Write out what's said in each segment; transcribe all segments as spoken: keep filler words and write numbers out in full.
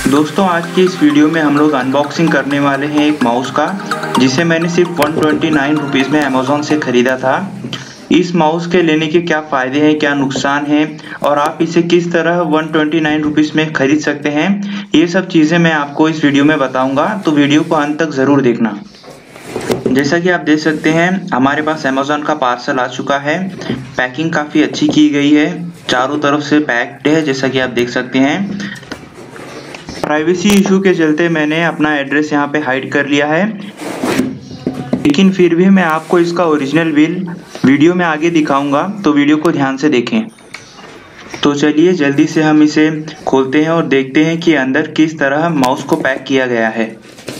दोस्तों आज की इस वीडियो में हम लोग अनबॉक्सिंग करने वाले हैं एक माउस का, जिसे मैंने सिर्फ वन ट्वेंटी नाइन रुपीज़ में अमेज़ॉन से ख़रीदा था। इस माउस के लेने के क्या फ़ायदे हैं, क्या नुकसान हैं और आप इसे किस तरह वन ट्वेंटी नाइन रुपीज़ में ख़रीद सकते हैं, ये सब चीज़ें मैं आपको इस वीडियो में बताऊंगा, तो वीडियो को अंत तक ज़रूर देखना। जैसा कि आप देख सकते हैं हमारे पास अमेज़ॉन का पार्सल आ चुका है। पैकिंग काफ़ी अच्छी की गई है, चारों तरफ से पैक्ड है जैसा कि आप देख सकते हैं। प्राइवेसी इशू के चलते मैंने अपना एड्रेस यहाँ पे हाइड कर लिया है, लेकिन फिर भी मैं आपको इसका ओरिजिनल बिल वीडियो में आगे दिखाऊंगा, तो वीडियो को ध्यान से देखें। तो चलिए जल्दी से हम इसे खोलते हैं और देखते हैं कि अंदर किस तरह माउस को पैक किया गया है।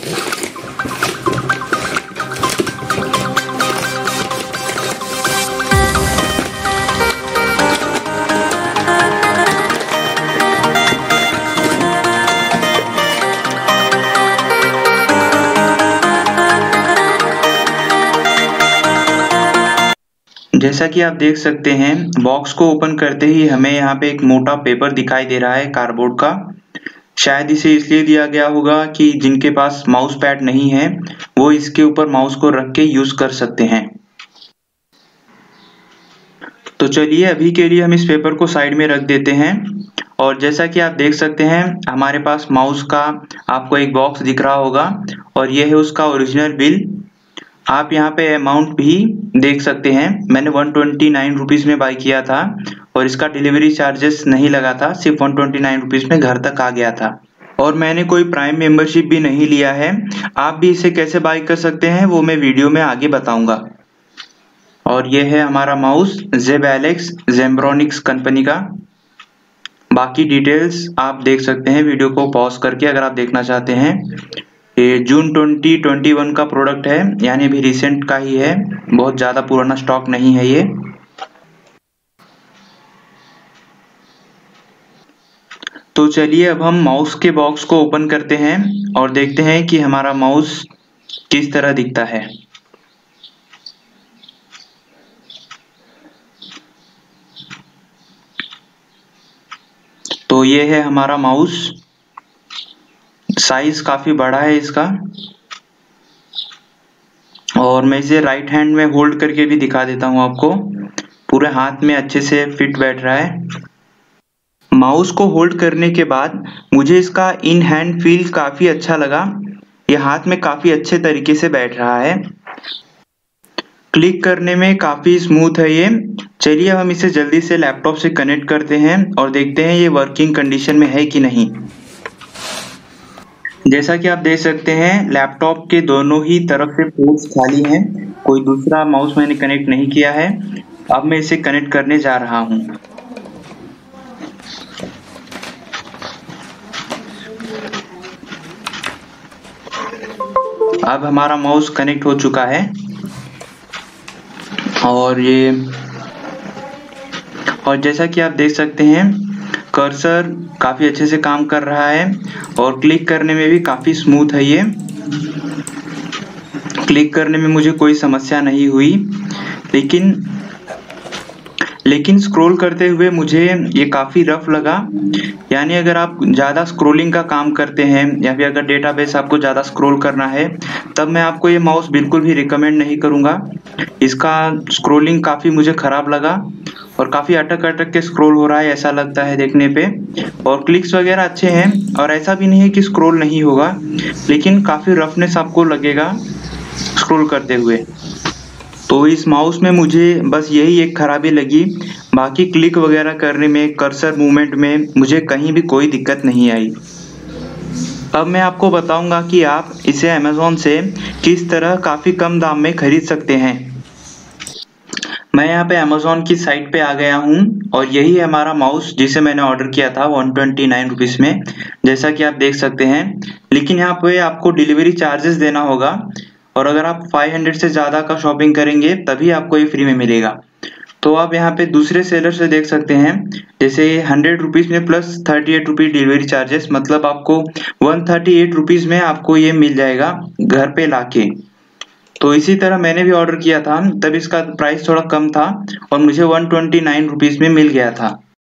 जैसा कि आप देख सकते हैं बॉक्स को ओपन करते ही हमें यहाँ पे एक मोटा पेपर दिखाई दे रहा है कार्डबोर्ड का। शायद इसे इसलिए दिया गया होगा कि जिनके पास माउस पैड नहीं है वो इसके ऊपर माउस को रख के यूज कर सकते हैं। तो चलिए अभी के लिए हम इस पेपर को साइड में रख देते हैं। और जैसा कि आप देख सकते हैं हमारे पास माउस का आपको एक बॉक्स दिख रहा होगा और यह है उसका ओरिजिनल बिल। आप यहाँ पे अमाउंट भी देख सकते हैं, मैंने वन ट्वेंटी नाइन रुपीज़ में बाय किया था और इसका डिलीवरी चार्जेस नहीं लगा था, सिर्फ वन ट्वेंटी नाइन रुपीज़ में घर तक आ गया था। और मैंने कोई प्राइम मेंबरशिप भी नहीं लिया है। आप भी इसे कैसे बाय कर सकते हैं वो मैं वीडियो में आगे बताऊंगा। और ये है हमारा माउस ज़ेबेलेक्स ज़ेब्रोनिक्स कंपनी का। बाकी डिटेल्स आप देख सकते हैं वीडियो को पॉज करके अगर आप देखना चाहते हैं। ये जून ट्वेंटी ट्वेंटी वन का प्रोडक्ट है, यानी अभी रिसेंट का ही है, बहुत ज़्यादा पुराना स्टॉक नहीं है ये। तो चलिए अब हम माउस के बॉक्स को ओपन करते हैं और देखते हैं कि हमारा माउस किस तरह दिखता है। तो ये है हमारा माउस, साइज काफी बड़ा है इसका और मैं इसे राइट हैंड में होल्ड करके भी दिखा देता हूं आपको। पूरे हाथ में अच्छे से फिट बैठ रहा है। माउस को होल्ड करने के बाद मुझे इसका इन हैंड फील काफी अच्छा लगा, ये हाथ में काफी अच्छे तरीके से बैठ रहा है। क्लिक करने में काफी स्मूथ है ये। चलिए हम इसे जल्दी से लैपटॉप से कनेक्ट करते हैं और देखते हैं ये वर्किंग कंडीशन में है कि नहीं। जैसा कि आप देख सकते हैं लैपटॉप के दोनों ही तरफ से पोर्ट्स खाली हैं, कोई दूसरा माउस मैंने कनेक्ट नहीं किया है। अब मैं इसे कनेक्ट करने जा रहा हूं। अब हमारा माउस कनेक्ट हो चुका है और ये और जैसा कि आप देख सकते हैं कर्सर काफी अच्छे से काम कर रहा है और क्लिक करने में भी काफी स्मूथ है ये। क्लिक करने में मुझे कोई समस्या नहीं हुई, लेकिन लेकिन स्क्रॉल करते हुए मुझे ये काफी रफ लगा। यानी अगर आप ज्यादा स्क्रॉलिंग का काम करते हैं या फिर अगर डेटाबेस आपको ज्यादा स्क्रॉल करना है तब मैं आपको ये माउस बिल्कुल भी रिकमेंड नहीं करूंगा। इसका स्क्रॉलिंग काफी मुझे खराब लगा और काफी अटक अटक के स्क्रॉल हो रहा है ऐसा लगता है देखने पे। और क्लिक्स वगैरह अच्छे हैं और ऐसा भी नहीं है कि स्क्रॉल नहीं होगा, लेकिन काफी रफनेस आपको लगेगा स्क्रॉल करते हुए। तो इस माउस में मुझे बस यही एक खराबी लगी, बाकी क्लिक वगैरह करने में, कर्सर मूवमेंट में मुझे कहीं भी कोई दिक्कत नहीं आई। अब मैं आपको बताऊंगा कि आप इसे अमेज़ॉन से किस तरह काफी कम दाम में खरीद सकते हैं। मैं यहाँ पे अमेज़ॉन की साइट पे आ गया हूँ और यही है हमारा माउस जिसे मैंने ऑर्डर किया था वन ट्वेंटी नाइन रुपीज़ में, जैसा कि आप देख सकते हैं। लेकिन यहाँ पे आपको डिलीवरी चार्जेस देना होगा और अगर आप फाइव हंड्रेड से ज़्यादा का शॉपिंग करेंगे तभी आपको ये फ्री में मिलेगा। तो आप यहाँ पे दूसरे सेलर से देख सकते हैं, जैसे हंड्रेड रुपीज़ में plus thirty eight rupees delivery charges, मतलब आपको वन थर्टी एट रुपीज़ में आपको ये मिल जाएगा घर पे लाके। तो इसी तरह मैंने भी ऑर्डर किया था, तब इसका प्राइस थोड़ा कम था और मुझे वन ट्वेंटी नाइन रुपीज़ में मिल गया था।